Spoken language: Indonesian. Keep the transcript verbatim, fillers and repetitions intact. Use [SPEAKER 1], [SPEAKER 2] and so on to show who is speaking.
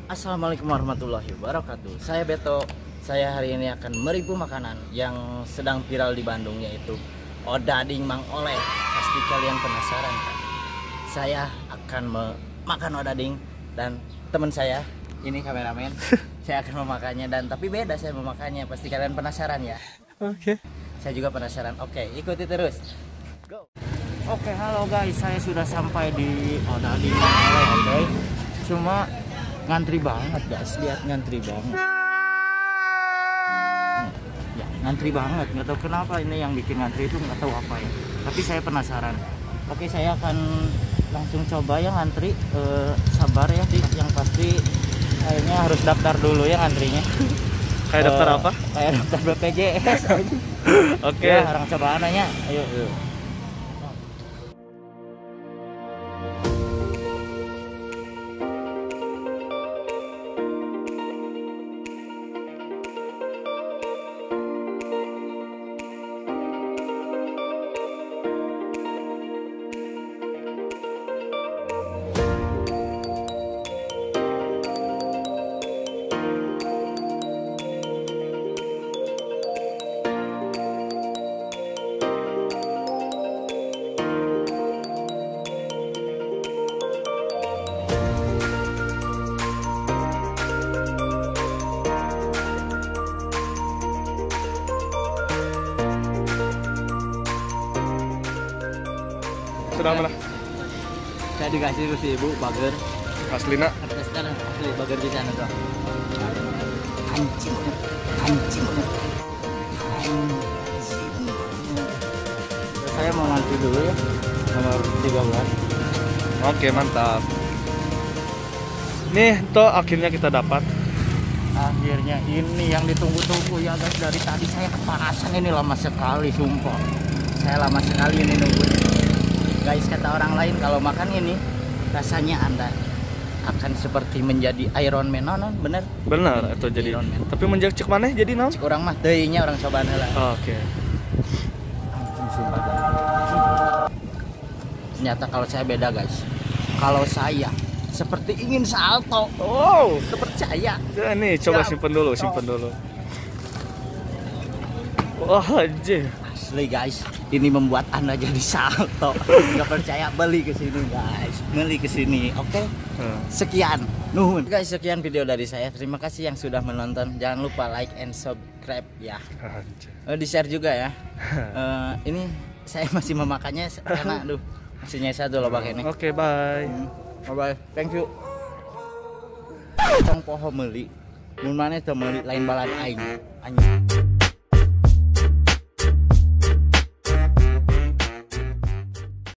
[SPEAKER 1] Assalamualaikum warahmatullahi wabarakatuh. Saya Beto. Saya hari ini akan mereview makanan yang sedang viral di Bandung, yaitu odading Mang Oleh. Pasti kalian penasaran kan? Saya akan memakan odading dan teman saya, ini kameramen, saya akan memakannya, dan tapi beda saya memakannya. Pasti kalian penasaran ya?
[SPEAKER 2] Oke. Okay.
[SPEAKER 1] Saya juga penasaran. Oke, ikuti terus. Go. Oke, halo guys, saya sudah sampai di odading Mang Oleh. Oke, cuma ngantri banget guys, lihat ngantri banget ya, ngantri banget, nggak tahu kenapa ini yang bikin ngantri itu, nggak tahu apa ya, tapi saya penasaran. Oke, saya akan langsung coba yang ngantri. eh, sabar ya, yang pasti kayaknya harus daftar dulu ya ngantrinya.
[SPEAKER 2] Kayak daftar
[SPEAKER 1] Eh,
[SPEAKER 2] apa?
[SPEAKER 1] Kayak daftar B P J S.
[SPEAKER 2] Oke.
[SPEAKER 1] Ya, orang coba nanya, ayo, ayo.
[SPEAKER 2] Sudah mana?
[SPEAKER 1] Saya dikasih terus ibu bager.
[SPEAKER 2] Aslina.
[SPEAKER 1] Artisnya asli bager di sana tuh. Anjing, anjing, anjing. Saya mau ngantri dulu ya, nomor tiga belas.
[SPEAKER 2] Oke, mantap. Nih, toh akhirnya kita dapat.
[SPEAKER 1] Akhirnya ini yang ditunggu-tunggu ya guys, dari tadi saya kepanasan, ini lama sekali sumpah. Saya lama sekali ini nunggunya. Guys, kata orang lain kalau makan ini rasanya Anda akan seperti menjadi Iron Man, non, bener?
[SPEAKER 2] Benar, itu jadi.
[SPEAKER 1] Iron Man.
[SPEAKER 2] Tapi menjak cek mana jadi naon?
[SPEAKER 1] Cik orang mah deuinya orang cobaan heula.
[SPEAKER 2] Oke.
[SPEAKER 1] Sumpah. Ternyata kalau saya beda guys. Kalau saya seperti ingin salto. Oh, percaya.
[SPEAKER 2] Ya, nih, coba
[SPEAKER 1] Siap.
[SPEAKER 2] simpen dulu, simpen dulu. Wah, anjir.
[SPEAKER 1] Asli guys, ini membuat Anda jadi salto. Gak percaya, beli ke sini guys, beli ke sini. Oke,
[SPEAKER 2] Hmm.
[SPEAKER 1] sekian, nuhun guys, sekian video dari saya. Terima kasih yang sudah menonton. Jangan lupa like and subscribe ya.
[SPEAKER 2] Anjir.
[SPEAKER 1] Eh, di share juga ya. Eh, ini saya masih memakannya karena aduh masih nyesa tuh lobak ini.
[SPEAKER 2] Oke, bye.
[SPEAKER 1] Bye bye, thank you. Tong poho meuli, mun maneh teu meuli lain balan aing. Anjing.